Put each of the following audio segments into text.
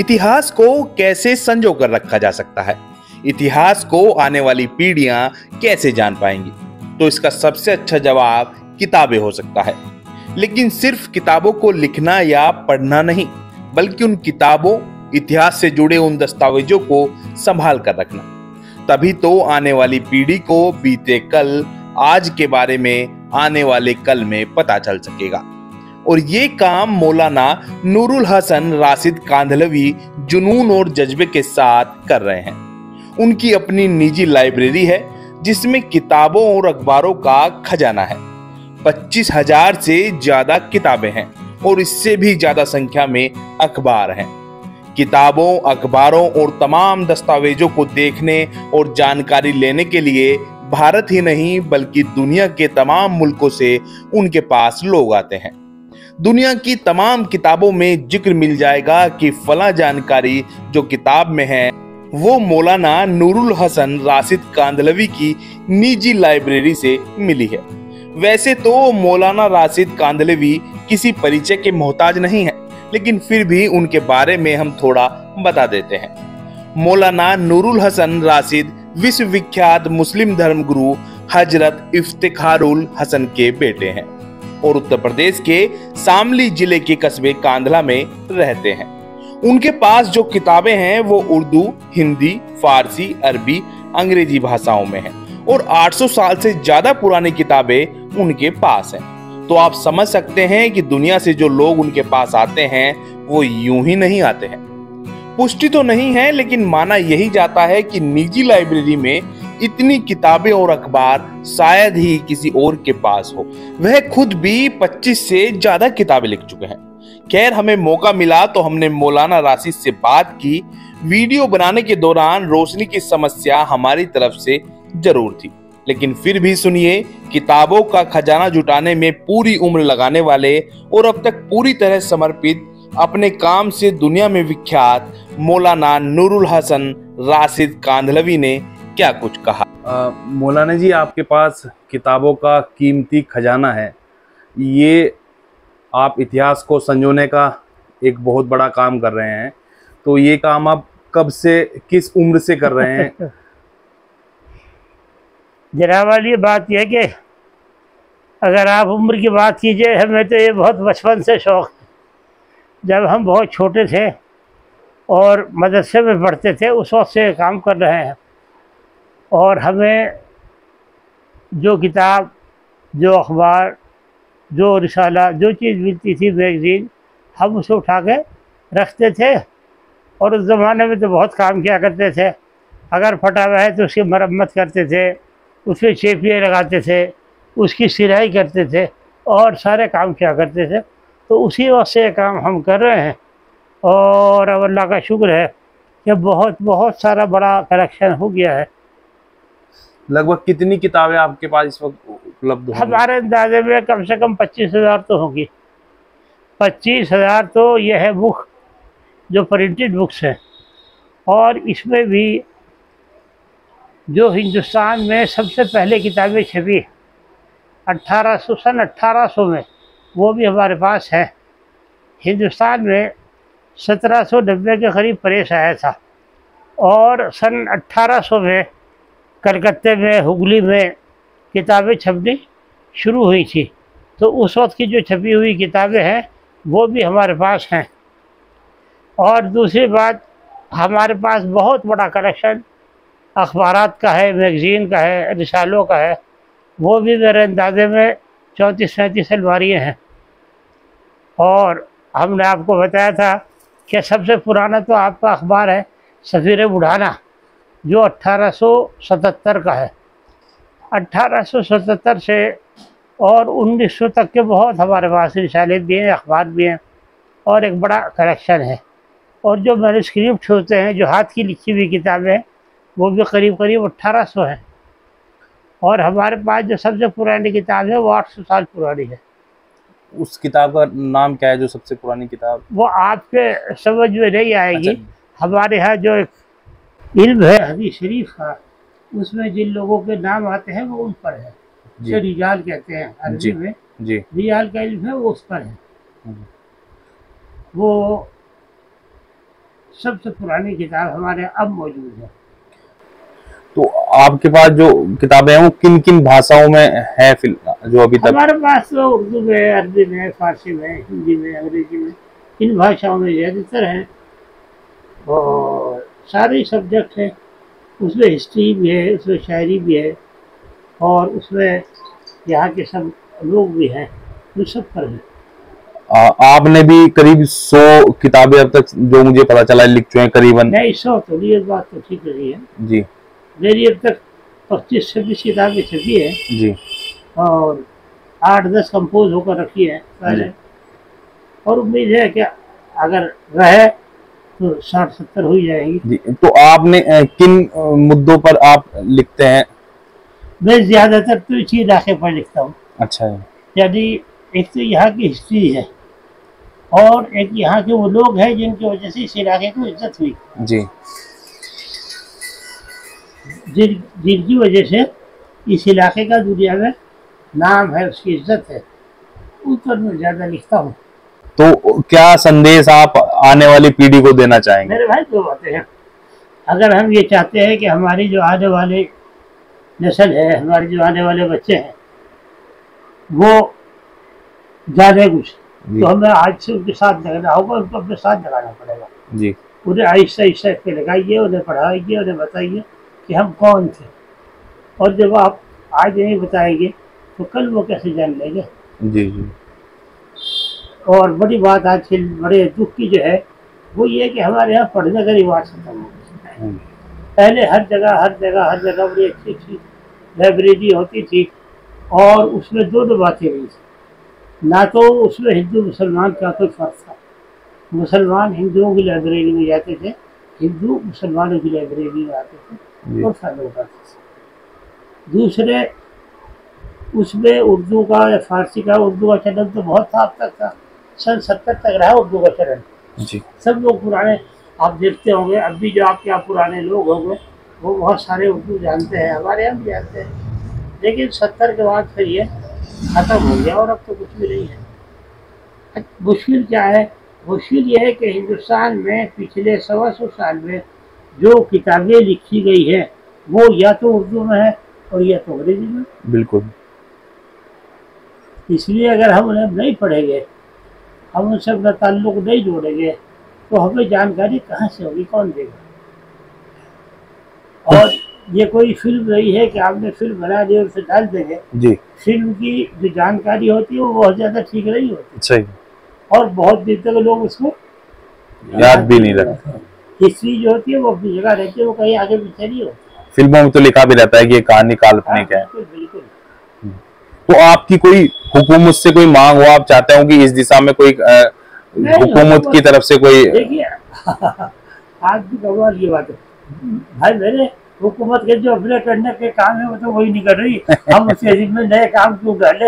इतिहास को कैसे संजो कर रखा जा सकता है? इतिहास को आने वाली पीढ़ियां कैसे जान पाएंगी? तो इसका सबसे अच्छा जवाब किताबें हो सकता है। लेकिन सिर्फ किताबों को लिखना या पढ़ना नहीं, बल्कि उन किताबों, इतिहास से जुड़े उन दस्तावेजों को संभाल कर रखना। तभी तो आने वाली पीढ़ी को बीते कल, आज के बारे में आने वाले कल में पता चल सकेगा। और ये काम मौलाना नूरुल हसन राशिद कांधलवी जुनून और जज्बे के साथ कर रहे हैं। उनकी अपनी निजी लाइब्रेरी है जिसमें किताबों और अखबारों का खजाना है। 25,000 से ज्यादा किताबें हैं और इससे भी ज्यादा संख्या में अखबार हैं। किताबों, अखबारों और तमाम दस्तावेजों को देखने और जानकारी लेने के लिए भारत ही नहीं बल्कि दुनिया के तमाम मुल्कों से उनके पास लोग आते हैं। दुनिया की तमाम किताबों में जिक्र मिल जाएगा कि फला जानकारी जो किताब में है वो मौलाना नूरुल हसन राशिद कांधलवी की निजी लाइब्रेरी से मिली है। वैसे तो मौलाना राशिद कांधलवी किसी परिचय के मोहताज नहीं है, लेकिन फिर भी उनके बारे में हम थोड़ा बता देते हैं। मौलाना नूरुल हसन राशिद विश्वविख्यात मुस्लिम धर्मगुरु हजरत इफ्तिखारुल हसन के बेटे हैं और उत्तर प्रदेश के शामली जिले के कस्बे कांधला में रहते हैं। उनके पास जो किताबें हैं वो उर्दू, हिंदी, फारसी, अरबी, अंग्रेजी भाषाओं में हैं और 800 साल से ज्यादा पुरानी किताबें उनके पास हैं। तो आप समझ सकते हैं कि दुनिया से जो लोग उनके पास आते हैं वो यूं ही नहीं आते हैं। पुष्टि तो नहीं है, लेकिन माना यही जाता है कि निजी लाइब्रेरी में इतनी किताबें और अखबार शायद ही किसी और के पास हो। वह खुद भी 25 से ज्यादा किताबें लिख चुके हैं। खैर, हमें मौका मिला तो हमने मौलाना राशिद से बात की। वीडियो बनाने के दौरान रोशनी की समस्या हमारी तरफ से जरूर थी, लेकिन फिर भी सुनिए, किताबों का खजाना जुटाने में पूरी उम्र लगाने वाले और अब तक पूरी तरह समर्पित, अपने काम से दुनिया में विख्यात मौलाना नूरुल हसन राशिद कांधलवी ने क्या कुछ कहा। मौलाना जी, आपके पास किताबों का कीमती खजाना है। ये आप इतिहास को संजोने का एक बहुत बड़ा काम कर रहे हैं। तो ये काम आप कब से, किस उम्र से कर रहे हैं? जनाब वाली बात यह है कि अगर आप उम्र की बात कीजिए, हमें तो ये बहुत बचपन से शौक़ है। जब हम बहुत छोटे थे और मदरसे में पढ़ते थे उस वक्त से काम कर रहे हैं। और हमें जो किताब, जो अखबार, जो रिसाला, जो चीज़ मिलती थी, मैगज़ीन, हम उसे उठा के रखते थे। और उस ज़माने में तो बहुत काम किया करते थे। अगर फटा हुआ है तो उसकी मरम्मत करते थे, उसमें चेपियाँ लगाते थे, उसकी सिलाई करते थे और सारे काम किया करते थे। तो उसी वक्त से काम हम कर रहे हैं और अब अल्लाह का शुक्र है कि बहुत बहुत सारा बड़ा कलेक्शन हो गया है। लगभग कितनी किताबें आपके पास इस वक्त उपलब्ध हैं? हमारे अंदाजे में कम से कम 25,000 तो होंगी। 25,000 तो यह है बुक, जो प्रिंटेड बुक्स हैं। और इसमें भी जो हिंदुस्तान में सबसे पहले किताबें छपी 1800 में, वो भी हमारे पास है। हिंदुस्तान में 1790 के करीब प्रेस आया था और सन 1800 में कलकत्ते में, हुगली में किताबें छपनी शुरू हुई थी। तो उस वक्त की जो छपी हुई किताबें हैं वो भी हमारे पास हैं। और दूसरी बात, हमारे पास बहुत बड़ा कलेक्शन अखबारात का है, मैगज़ीन का है, रिसालों का है। वो भी मेरे अंदाजे में 34-35 अलमारियाँ हैं। और हमने आपको बताया था कि सबसे पुराना तो आपका अखबार है सफ़ीर बुढ़ाना, जो 1877 का है। 1877 से और 1900 तक के बहुत हमारे पास रिसाले भी हैं, अखबार भी हैं और एक बड़ा कलेक्शन है। और जो मैन्युस्क्रिप्ट होते हैं, जो हाथ की लिखी हुई किताबें, वो भी करीब करीब 1800 हैं। और हमारे पास जो सबसे पुरानी किताब है वो 800 साल पुरानी है। उस किताब का नाम क्या है, जो सबसे पुरानी किताब? वो आपके समझ में नहीं आएगी। अच्छा। हमारे यहाँ जो एक इल्म है हदीस शरीफ का, उसमें जिन लोगों के नाम आते हैं वो उन पर है। जो रिजाल कहते हैं अरबी में, रिजाल का इल्म है वो उस पर है। वो सबसे पुरानी किताब हमारे अब मौजूद है। तो आपके पास जो किताबें हैं वो किन किन भाषाओं में है जो अभी तक? हमारे पास तो उर्दू में, अरबी में, फारसी में, हिंदी में, अंग्रेजी में, इन भाषाओं में ज़्यादातर है। और सारे सब्जेक्ट हैं उसमें, हिस्ट्री भी है, उसमें शायरी भी है, और उसमें यहाँ के सब लोग भी हैं, वो सब पर है। आपने भी करीब 100 किताबें अब तक जो मुझे पता चला लिख चुके हैं करीबन। नहीं, 100 तो ये बात तो ठीक रही है जी। मेरी अब तक 25-26 किताबें छपी है जी। और 8-10 कंपोज होकर रखी है पहले, और उम्मीद है कि अगर रहे तो 60-70 हो जाएगी। जी। तो आपने किन मुद्दों पर आप लिखते हैं? मैं ज़्यादातर तो इसी इलाके पर लिखता हूँ। अच्छा। यानी एक तो यहाँ की हिस्ट्री है, और एक यहाँ के वो लोग हैं जिनकी वजह से इस इलाके को इज्जत हुई, जी। जिनकी वजह से इस इलाके का दुनिया में नाम है, उसकी इज्जत है, उस पर मैं ज़्यादा लिखता हूँ। तो क्या संदेश आप आने वाली पीढ़ी को देना चाहेंगे? मेरे भाई 2 बातें हैं। अगर हम ये चाहते हैं कि हमारी जो आने वाली नस्ल है, हमारे जो आने वाले बच्चे हैं, वो जाने कुछ, तो हमें आज से उनके साथ लगना होगा, उनको अपने साथ लगाना पड़ेगा जी। उन्हें आहिस्ता आहिस्ता पे लगाइए, उन्हें पढ़ाइए, उन्हें बताइए कि हम कौन थे, और जब आप आज नहीं बताएंगे तो कल वो कैसे जान लेंगे। जी। जी। और बड़ी बात आज के बड़े दुख की जो है वो ये है कि हमारे यहाँ पढ़ने का रिवाज खत्म हो गया। पहले हर जगह बड़ी अच्छी अच्छी लाइब्रेरी होती थी, और उसमें 2 बातें रही थी। ना तो उसमें हिंदू मुसलमान का कोई फर्क था, मुसलमान हिंदुओं की लाइब्रेरी में जाते थे, हिंदू मुसलमानों की लाइब्रेरी में आते थे और फॉलो करते थे। दूसरे, उसमें उर्दू का या फारसी का, उर्दू का चलन तो बहुत था, अब तक था, सन 70 तक रहा उर्दू का चलन। जी। सब लोग पुराने, आप देखते होंगे अब भी जो आपके यहाँ पुराने लोग होंगे वो बहुत सारे उर्दू जानते हैं, हमारे यहाँ भी जानते हैं, लेकिन 70 के बाद फिर ये ख़त्म हो गया और अब तो कुछ भी नहीं है। मुश्किल क्या है? मुश्किल ये है कि हिंदुस्तान में पिछले 125 साल में जो किताबें लिखी गई है वो या तो उर्दू में है और या तो अंग्रेजी में। बिल्कुल। इसलिए अगर हम उन्हें नहीं पढ़ेंगे, हम उनसे अपना ताल्लुक नहीं जोड़ेंगे, तो हमें जानकारी कहाँ से होगी, कौन देगा? और ये कोई फिल्म नहीं है कि आपने फिल्म बना दी और उसे डाल देंगे। जी। फिल्म की जो जानकारी होती है वो बहुत ज़्यादा ठीक नहीं होती। सही। और बहुत दिन तक लोग उसको याद भी नहीं रखते। हिस्ट्री जो होती है वो अपनी जगह रहती है, वो कहीं आगे पीछे नहीं होती। फिल्मों में तो लिखा भी रहता है कि ये कहानी काल्पनिक है। बिल्कुल। तो आपकी कोई हुकूमत से कोई मांग हो, आप चाहते हो कि इस दिशा में कोई हुकूमत की तरफ से कोई? देखिए आज भी कमाल की बात है भाई, मेरे हुकूमत के जो अपने करने के काम है वो तो वही नहीं कर रही, हम उसके जिम्मे नए काम क्यों डाले?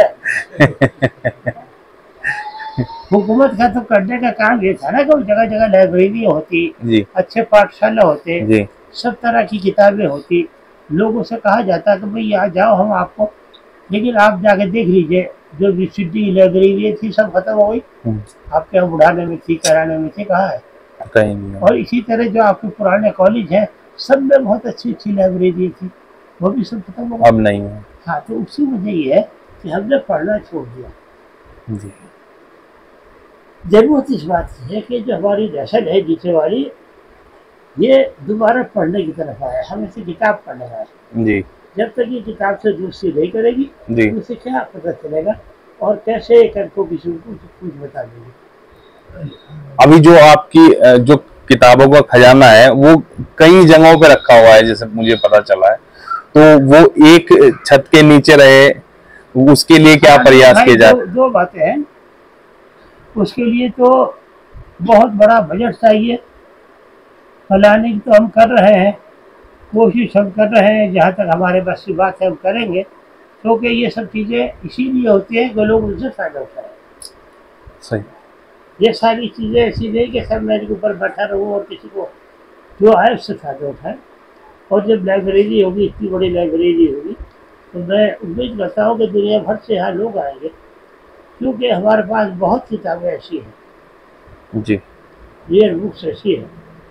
हुकूमत का तो करने का काम ये था ना कि जगह जगह लाइब्रेरी होती, अच्छे पाठशाला होते, सब तरह की किताबें होती, लोगों से कहा जाता कि भाई यहाँ जाओ हम आपको, लेकिन आप जाके देख लीजिए जो भी सिटी लाइब्रेरी थी सब खत्म हो गई। आपके यहाँ बुढ़ाने में थी, कराने में थी, कहाँ है? कहीं नहीं। और इसी तरह जो आपके पुराने कॉलेज हैं सब में बहुत अच्छी अच्छी लाइब्रेरी थी, वो भी सब खत्म हो गई, अब नहीं है। हाँ, तो उसी वजह ये है कि हमने पढ़ना छोड़ दिया। जी। जरूरत इस बात की है कि जो हमारी नस्ल है नीचे वाली, ये दोबारा पढ़ने की तरफ आए, हम इसे किताब पढ़ने आए। जी। जब तक ये किताब से दोस्ती नहीं करेगी तो उसे क्या पता चलेगा और कैसे एक को किसी को कुछ बता देगी। अभी जो आपकी जो किताबों का खजाना है वो कई जगहों पे रखा हुआ है, जैसे मुझे पता चला है, तो वो एक छत के नीचे रहे, उसके लिए क्या प्रयास किए जाए? दो बातें हैं, उसके लिए तो बहुत बड़ा बजट चाहिए, प्लानिंग तो हम कर रहे हैं, कोशिश हम कर रहे हैं, जहाँ तक हमारे बस की बात है हम करेंगे, क्योंकि ये सब चीज़ें इसीलिए होती हैं कि लोग उनसे फायदा उठाएं। सही। ये सारी चीज़ें ऐसी नहीं कि सब मेरे ऊपर बैठा रहूँ और किसी को जो है उससे फायदा उठाए। और जब लाइब्रेरी होगी, इतनी बड़ी लाइब्रेरी होगी, तो मैं उम्मीद करता हूँ कि दुनिया भर से यहाँ लोग आएंगे, क्योंकि हमारे पास बहुत किताबें ऐसी हैं जी, रेयर बुक्स ऐसी हैं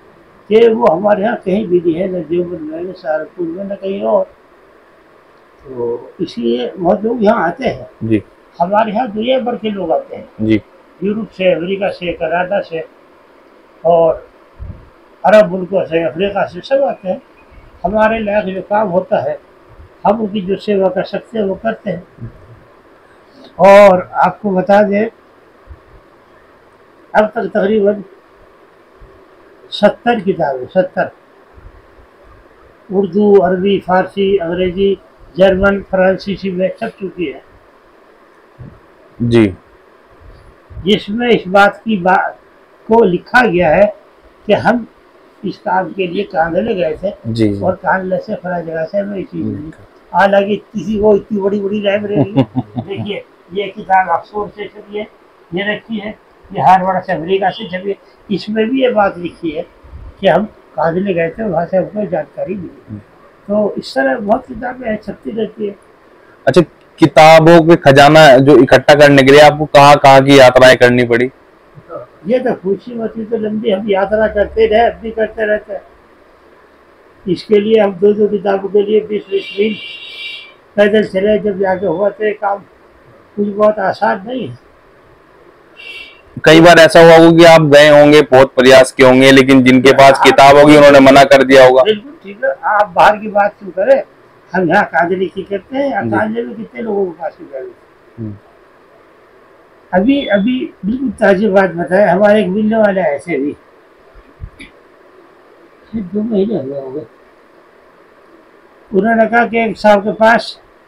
कि वो हमारे यहाँ कहीं भी नहीं है, न देवबंद में, न सहारनपुर में, न कहीं और। तो इसलिए बहुत लोग यहाँ आते हैं जी हमारे यहाँ, दुनिया भर के लोग आते हैं, जी यूरोप से, अमेरिका से, कनाडा से और अरब मुल्कों से, अफ्रीका से, सब आते हैं। हमारे लायक जो काम होता है हम उनकी जो सेवा कर सकते हैं वो करते हैं। और आपको बता दें, अब तक तकरीबन 70 किताबें, 70, उर्दू, अरबी, फारसी, अंग्रेजी, जर्मन, फ्रांसीसी में छप चुकी है, जी जिसमें इस बात की बात को लिखा गया है कि हम इस काम के लिए कांगड़े गए थे जी और कांगड़े से फला जगह से हमें चीज मिली। हालांकि किसी को इतनी बड़ी बड़ी लाइब्रेरी देखिए, ये किताब ऑक्सफोर्ड से छपी है, ये रखी है, ये हार्वर्ड से, अमेरिका से छपी है, इसमें भी ये बात लिखी है कि हम कांगड़े गए थे, वहाँ से हमको जानकारी मिली। तो इस तरह बहुत किताबें हैं, छपती रहती है। अच्छा, किताबों के खजाना जो इकट्ठा करने के लिए आपको कहाँ कहाँ की यात्राएं करनी पड़ी? ये तो पूछी मत, तो लंबी हम यात्रा करते रहे, अब भी करते रहते हैं। इसके लिए हम 2-2 किताबों के लिए 20-20 मील पैदल चले, जब जाके हुआ तो ये काम कुछ बहुत आसान नहीं है। कई बार ऐसा हुआ होगा कि आप गए होंगे, बहुत प्रयास किए होंगे, लेकिन जिनके पास किताब होगी उन्होंने मना कर दिया होगा। बिल्कुल ठीक है, आप बाहर की बात क्यों करें, हम यहाँ कांजली की करते हैं। कांजली में कितने लोगों के पास किताबें। अभी अभी बिल्कुल ताज़ी बात बताए, हमारे एक मिलने वाले ऐसे भी 2 महीने हुए होंगे, उन्होंने कहा कि एक साहब के पास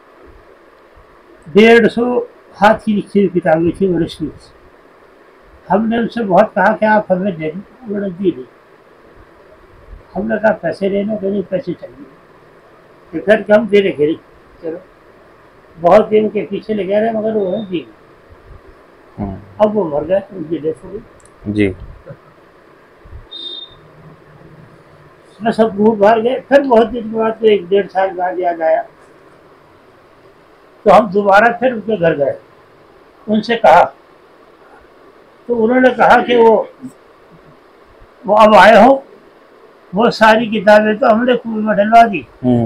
150 हाथ की लिखी हुई किताबें थी मनुष्य। हमने उनसे बहुत कहा कि आप हमें दे दें, उन्होंने दी नहीं। हमने कहा पैसे लेने के लिए, पैसे चाहिए, घर कम दे रखे, चलो बहुत दिन के पीछे लगे रहे, मगर वो दी। अब वो मर गए, उनकी डेथ हो गई जी। मैं सब घूम बाहर गए, फिर बहुत दिन के बाद, तो 1-1.5 साल बाद याद आया, तो हम दोबारा फिर उनके घर गए, उनसे कहा, तो उन्होंने कहा कि वो अब आए हो, वो सारी किताबें तो हमने कुएं में डलवा दी।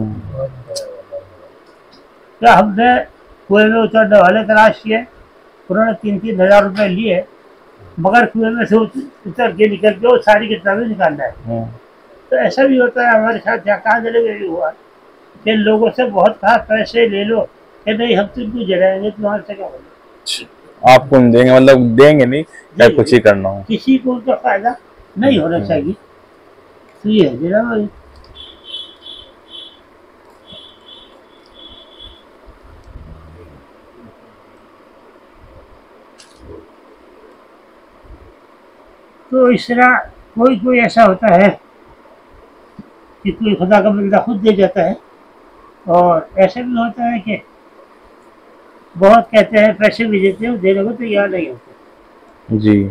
क्या हमने कुएं में उतरने वाले तलाश किए, उन्होंने 3-3 हज़ार रुपये लिए, मगर कुएं में से उतर के निकल के वो सारी किताबें निकालना है। तो ऐसा भी होता है हमारे साथ, कहाँ जले भी हुआ कि लोगों से बहुत कहा पैसे ले लो, कि नहीं हम तुमको जलाएंगे, तुम्हारे से क्या होगा, आपको नहीं देंगे, मतलब देंगे नहीं, क्या कुछ ही करना हो, किसी को उनका फायदा नहीं होना चाहिए। तो ये है जनाब। तो इस तरह कोई कोई ऐसा होता है कि कोई खुदा का बंदा खुद दे जाता है, और ऐसा भी होता है कि बहुत कहते हैं पैसे भी देते हैं, देने को तैयार नहीं होते। जी।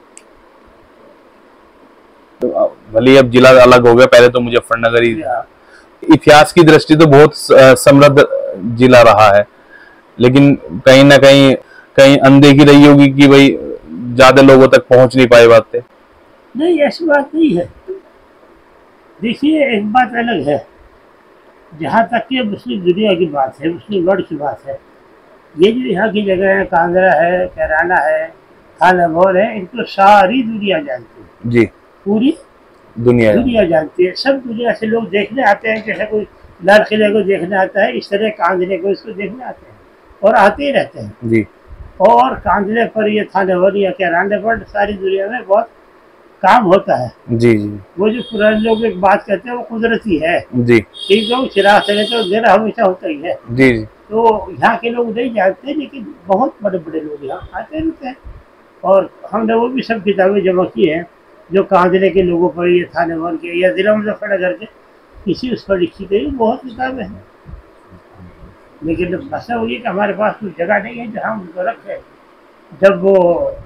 तो भले अब जिला अलग हो गया, पहले तो मुजफ्फरनगर ही। इतिहास की दृष्टि तो बहुत समृद्ध जिला रहा है, लेकिन कहीं ना कहीं अनदेखी रही होगी कि भाई ज्यादा लोगों तक पहुंच नहीं पाए बातें। नहीं, ऐसी बात नहीं है। देखिए, एक बात अलग है, जहाँ तक कि मुस्लिम दुनिया की बात है, मुस्लिम वर्ल्ड की बात है, ये जो यहाँ की जगह है, कांगड़ा है, कैराना है, खानामौर है, इनको सारी दुनिया जानती है जी, पूरी दुनिया जानती है। सब दुनिया से लोग देखने आते हैं, जैसे कोई लाल किले को देखने आता है, इस तरह कांगड़े को इसको देखने आते हैं और आते ही रहते हैं जी। और कांगड़े पर, ये थानेवर या कैराने पर सारी दुनिया में बहुत काम होता है। जी जी। वो जो पुराने लोग एक बात कहते हैं वो कुदरती है जी। ठीक है, चिराग चले तो अंधेरा हमेशा होता ही है। जी जी। तो यहाँ के लोग नहीं जानते, लेकिन बहुत बड़े बड़े लोग यहाँ आते रहते हैं, और हमने वो भी सब किताबें जमा की हैं जो कांगड़े के लोगों पर, ये थानेवर के या जिला मुजफ्फरनगर के किसी उस पर लिखी गई, बहुत किताबें हैं। लेकिन मसला वही है कि हमारे पास कुछ जगह नहीं है जहाँ उनको रखें। जब वो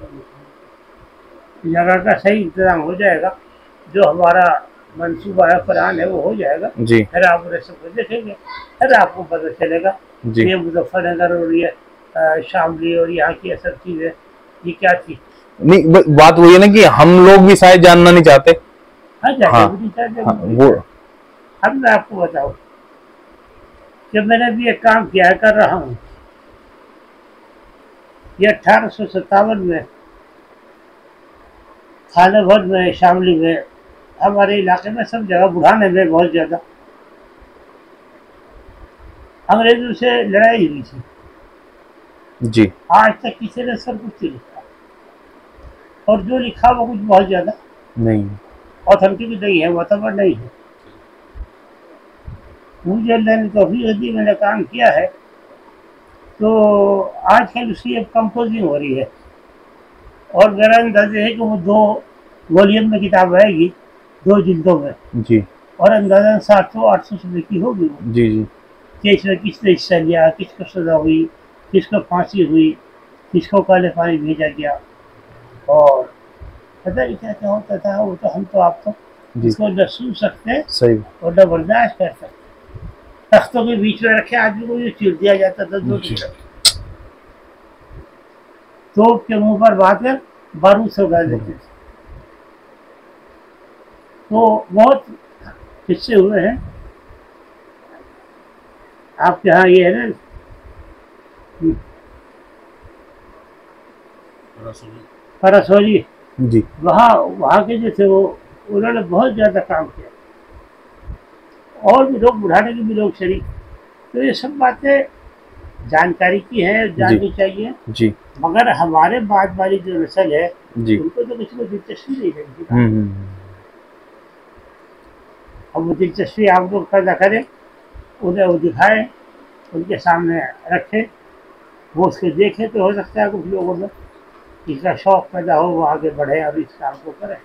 जगह का सही इंतजाम हो जाएगा, जो हमारा मंसूबा है, प्लान है, वो हो जाएगा जी, फिर आप उन्हें सब कुछ देखेंगे, फिर आपको पता चलेगा ये मुजफ्फरनगर और ये शामली और यहाँ की सब चीज़ें ये क्या थी। नहीं, बात वही है ना कि हम लोग भी शायद जानना नहीं चाहते। हाँ हाँ, हाँ, वो अब मैं आपको बताऊं कि मैंने भी एक काम किया कर रहा हूँ। ये 1857 में थाने भर में, शामली में, हमारे इलाके में, सब जगह, बुढ़ाने में बहुत ज्यादा अंग्रेजों से लड़ाई हुई थी। जी। आज तक किसी ने सब कुछ नहीं लिखा, और जो लिखा वो कुछ बहुत ज्यादा नहीं, ऑथेंटिक नहीं है, मोतबर नहीं है। मुझे मैंने तो अभी यदि मैंने काम किया है, तो आजकल उसकी एक कंपोजिंग हो रही है, और मेरा अंदाजा है कि वो 2 वॉल्यूम में किताब आएगी, 2 जिल्दों में जी और अंदाजा 700-800 रुपये की होगी वो। जी जी कि इसमें किसने हिस्सा लिया, किसको सजा हुई, किसको फांसी हुई, किसको काले पानी भेजा गया, और पता नहीं क्या क्या होता था। वो तो हम तो आप तो जी, इसको न सुन सकते सही। और न बर्दाश्त कर सकते। तख्तों के बीच में रखे आदमी को ये चीर दिया जाता था 2 जी। तोप के मुंह पर बांधकर बारूद से उड़ा देते थे। तो बहुत किस्से हुए हैं। आपके यहाँ ये है ना परसौली, जी वहाँ के जो थे वो, उन्होंने बहुत ज्यादा काम किया, और भी लोग, बुढ़ाने के भी लोग शरीक। तो ये सब बातें जानकारी की है, जाननी चाहिए। जी मगर हमारे बाद वाली जो नस्ल है, जी। उनको तो किसी को दिलचस्पी नहीं लगती। हम्म। अब वो दिलचस्पी आप लोग पैदा करें, उन्हें वो दिखाएं, उनके सामने रखें, वो उसके देखें, तो हो सकता है कुछ लोगों में इसका शौक पैदा हो, वो आगे बढ़े और इस काम को करें।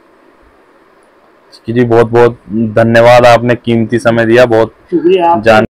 जी बहुत बहुत धन्यवाद, आपने कीमती समय दिया, बहुत शुक्रिया। जान